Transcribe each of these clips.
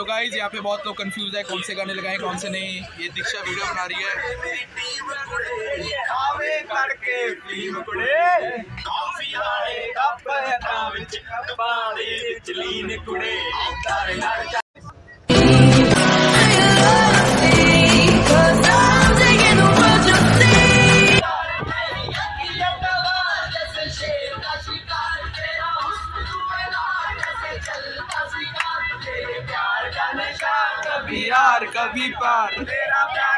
तो गाइज यहाँ पे बहुत लोग कंफ्यूज है कौन से गाने लगाएं कौन से नहीं। ये दीक्षा वीडियो बना रही है। कभी यार कभी पार तेरा प्यार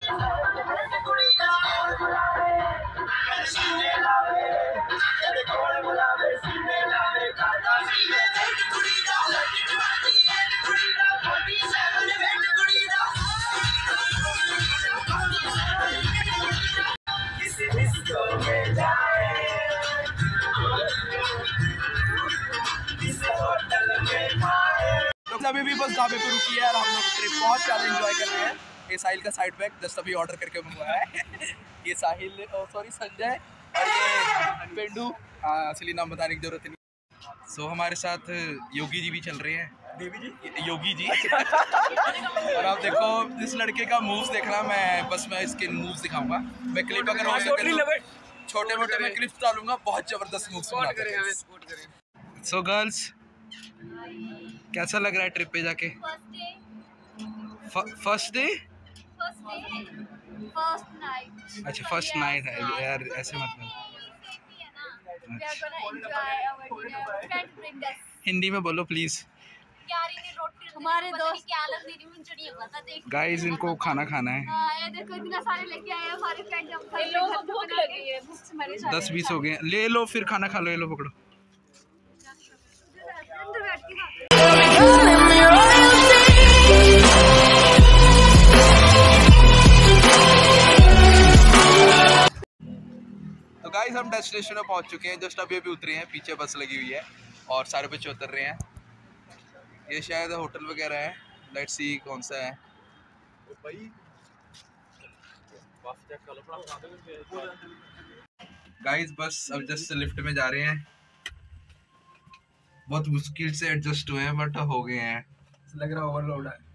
अभी भी बस ढाबे पे रुकी है और हम लोग ट्रिप बहुत ज़्यादा एंजॉय कर रहे हैं। ये साहिल का साइड बैग जस्ट अभी ऑर्डर करके मंगवाया है। ये साहिल सॉरी संजय और ये पेंडू, असली नाम बताने की जरूरत नहीं। सो हमारे साथ योगी जी भी चल रहे हैं। देवी जी योगी जी। और आप देखो इस लड़के का मूव्स देखना, मैं इसके मूव्स दिखाऊंगा। मैं क्लिप अगर हो सके छोटे मोटे मैं क्लिप्स डालूंगा, बहुत जबरदस्त मूव्स बनाते। सो गर्ल्स कैसा लग रहा है ट्रिप पे जाके? फर्स्ट डे अच्छा फर्स्ट नाइट है यार, ऐसे मतलब हिंदी में बोलो प्लीज। हमारे दोस्त गाइस इनको खाना खाना है। देखो इतना सारे लेके आए हैं हमारे फ्रेंड, लोगों को भूख लगी है। 10-20 हो गए, ले लो फिर खाना खा लो। ये लो पकड़ो। तो गाइस हम डेस्टिनेशन में पहुंच चुके हैं, जस्ट अभी उतरे हैं। पीछे बस लगी हुई है और सारे बच्चे उतर रहे हैं। ये शायद होटल वगैरह है, लेट्स सी कौन सा है। गाइस बस अब जस्ट लिफ्ट में जा रहे हैं। बहुत मुश्किल से एडजस्ट हुए हैं बट हो गए हैं। लग रहा ओवरलोड है।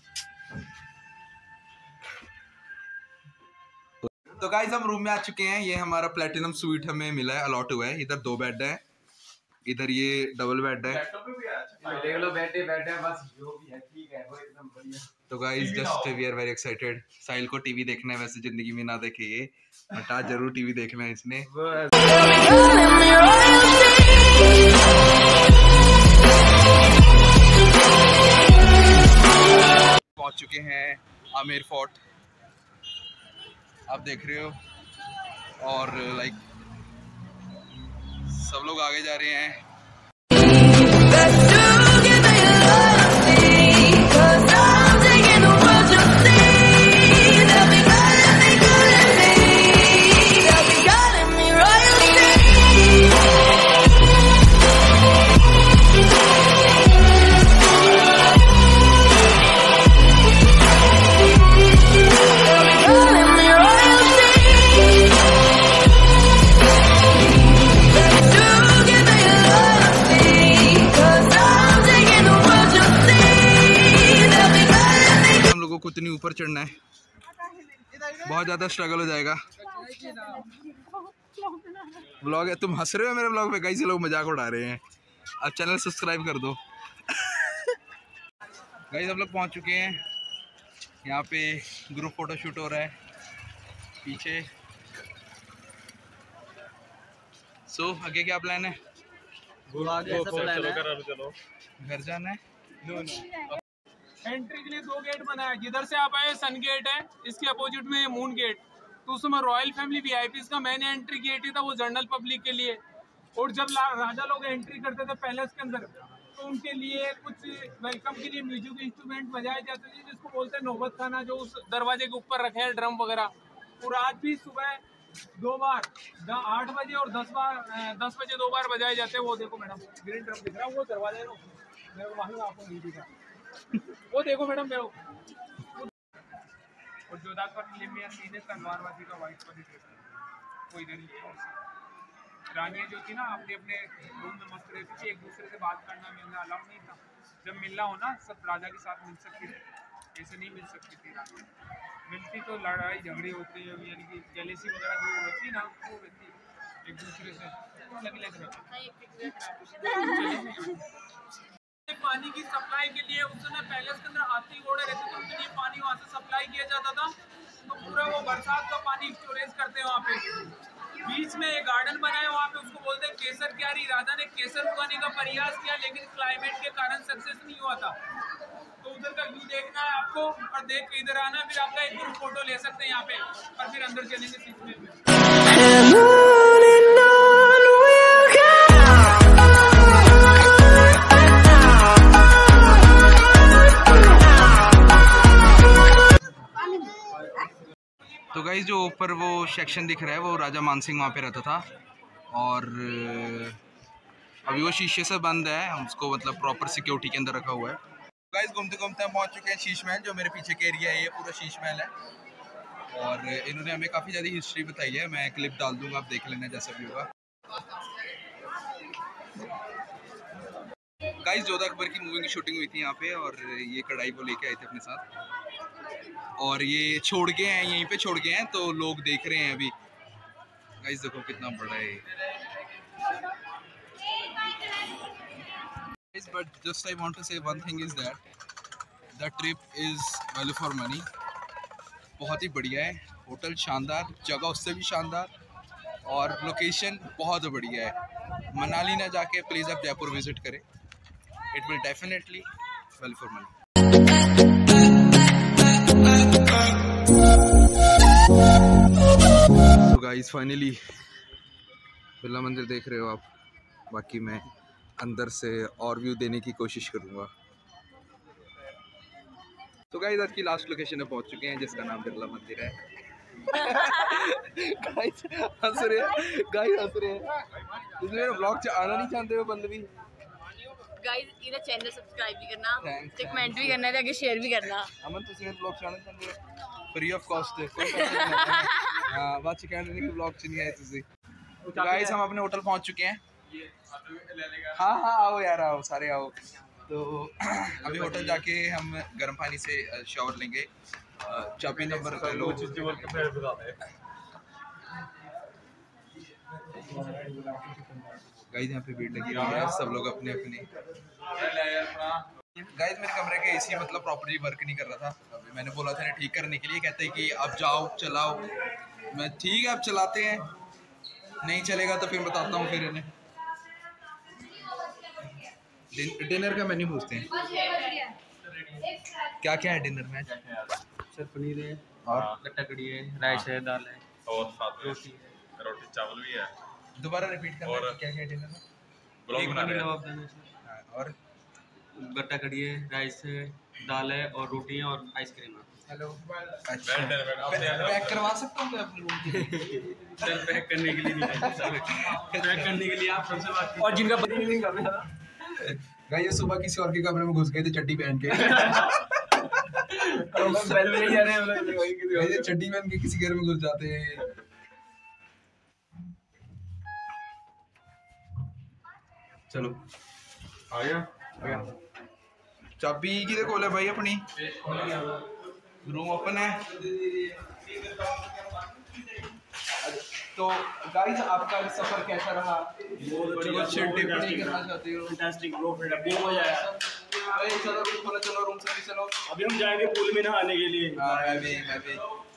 तो गाइस हम रूम में आ चुके हैं। ये हमारा प्लेटिनम स्वीट हमें मिला है, अलॉट हुआ है। इधर 2 बेड है, इधर ये डबल बेड है। देख लो बैठे बस जो भी है ठीक है, वो एकदम बढ़िया। तो guys just we are very excited. Sahil को टीवी देखना है, वैसे जिंदगी में ना देखे ये, बट आज जरूर टीवी देखना है इसने। पहुंच चुके हैं आमेर फोर्ट, आप देख रहे हो। और लाइक सब लोग आगे जा रहे हैं। इतनी ऊपर चढ़ना है, बहुत ज्यादा स्ट्रगल हो जाएगा। व्लॉग है, तुम हंस रहे हो मेरे व्लॉग में, कई से लोग मजाक उड़ा रहे हैं। अब चैनल सब्सक्राइब कर दो। गाइस हम लोग पहुंच चुके हैं, यहाँ पे ग्रुप फोटो शूट हो रहा है पीछे। सो आगे क्या प्लान है? चलो घर जाना है। एंट्री के लिए 2 गेट बना है। जिधर से आप आए सन गेट है, इसके अपोजिट में मून गेट। तो उसमें रॉयल फैमिली वीआईपीज का मेन एंट्री गेट ही था, वो जनरल पब्लिक के लिए। और जब राजा लोग एंट्री करते थे पैलेस के अंदर, तो उनके लिए कुछ वेलकम के लिए म्यूजिक इंस्ट्रूमेंट बजाए जाते थे, जिसको बोलते हैं नौबत खाना, जो उस दरवाजे के ऊपर रखे हैं ड्रम वगैरह। और आज भी सुबह 2 बार 8 बजे और 10 बजे 2 बार बजाए जाते हैं। वो देखो मैडम ग्रीन ड्रम दिख रहा है, वो दरवाजे मेरे को मालूम, आपको नहीं दिखा। वो देखो मैडम मेरे और जोधाकर में सीधे तलवारबाजी का वाइट वाली ड्रेस कोई इधर नहीं। रानियाँ जो थी ना, अपने अपने रूम में मस्त रहती थी, एक दूसरे से बात करना मिलना अलाउ नहीं था। जब मिलना हो ना सब राजा के साथ मिल सकती थी, ऐसे नहीं मिल सकती थी राजा। मिलती तो लड़ाई झगड़ी होती है, यानी कि जेलेसी वगैरह जो होती है ना वो रहती है एक दूसरे से अलग अलग रहती है। पानी की सप्लाई के लिए उस समय पैलेस के अंदर हाथी घोड़े रहते थे, उनके लिए पानी वहाँ से सप्लाई किया जाता था। तो पूरा वो बरसात का पानी स्टोरेज करते हैं वहाँ पे। बीच में एक गार्डन बना है वहाँ पे, उसको बोलते हैं केसर क्यारी। राजा ने केसर उगाने का प्रयास किया लेकिन क्लाइमेट के कारण सक्सेस नहीं हुआ था। तो उधर का व्यू देखना है आपको और देख के इधर आना, फिर आपका एक ग्रुप फोटो ले सकते हैं यहाँ पे और फिर अंदर चलेंगे सीखने में। तो गाइस जो ऊपर वो सेक्शन दिख रहा है वो राजा मानसिंह वहाँ पे रहता था, और अभी वो शीशे से बंद है, उसको मतलब प्रॉपर सिक्योरिटी के अंदर रखा हुआ है। गाइस घूमते घूमते हम पहुँच चुके हैं शीश महल। जो मेरे पीछे के एरिया है ये पूरा शीश महल है, और इन्होंने हमें काफ़ी ज़्यादा हिस्ट्री बताई है। मैं क्लिप डाल दूँगा, आप देख लेना जैसा भी होगा। गाइस जोधा अकबर की मूवी की शूटिंग हुई थी यहाँ पे, और ये कढ़ाई वो लेके आए थे अपने साथ, और ये छोड़ गए हैं, यहीं पे छोड़ गए हैं, तो लोग देख रहे हैं अभी। गाइस देखो कितना बड़ा है। But just I want to say one thing is that the trip is value for money। बहुत ही बढ़िया है, होटल शानदार, जगह उससे भी शानदार, और लोकेशन बहुत बढ़िया है। मनाली ना जाके प्लीज़ आप जयपुर विजिट करें, it will definitely value for money. तो गाइस फाइनली बिरला मंदिर देख रहे हो आप, बाकी मैं अंदर से और व्यू देने की कोशिश करूँगा। तो गाइस आज की लास्ट लोकेशन पे पहुँच चुके हैं जिसका नाम बिरला मंदिर है। गाइस हंस रहे हैं, इसमें मेरा ब्लॉग आना नहीं चाहते हो पल्लवी। गाइस इधर चैनल सब्सक्राइब भी करना, कमेंट भी करना, आगे शेयर भी करना। अमन तुसी मेरे ब्लॉग चाहना चाहते हो फ्री ऑफ कॉस्ट है, हां बात कहने के ब्लॉग च नहीं आए तुसी। गाइस हम अपने होटल पहुंच चुके हैं। हाँ आओ यार, आओ सारे आओ। तो अभी होटल जाके हम गर्म पानी से शावर लेंगे। चाबी नंबर कर लो। गाइस यहाँ पे भीड़ लगी हुई है, सब लोग अपने अपने। गाइस मेरे कमरे के एसी मतलब प्रॉपर्ली वर्क नहीं कर रहा था, अभी मैंने बोला था ठीक करने के लिए, कहते हैं कि अब जाओ चलाओ। मैं ठीक है अब चलाते हैं, नहीं चलेगा तो फिर बताता हूँ फिर इन्हें। डिनर का मेन्यू पूछते हैं, क्या क्या है डिनर में? सर पनीर है और कट्टा कड़ी है, राइस है, दाल है और साथ में रोटी चावल भी है। दोबारा रिपीट करना, क्या क्या है डिनर में? ब्लॉग बना रहे हैं। और गट्टा कड़ी है, राइस है, दाल है और रोटी है और आइसक्रीम है। हेलो अच्छा पैक करवा सकता हूँ मैं अपने रूम के लिए? सर पैक करने के लिए नहीं, पैक करने के लिए आप सबसे बात और जिनका नहीं कर रहा। गाइस ये सुबह किसी और के कमरे में घुस गए थे चड्डी पहन के। पहले ही जा रहे हैं हम लोग, गाइस चड्डी पहन के किसी घर में घुस जाते हैं। चलो आ गया। चाबी किधर कोल है भाई अपनी? रूम ओपन है। तो गाइस आपका सफर कैसा रहा? कुछ टिप्पणी करना चाहते हो? फैंटास्टिक ब्रो, बहुत मजा आया। चलो रूम से भी चलो। अभी हम जाएंगे पूल में नहाने के लिए। हाँ मैं भी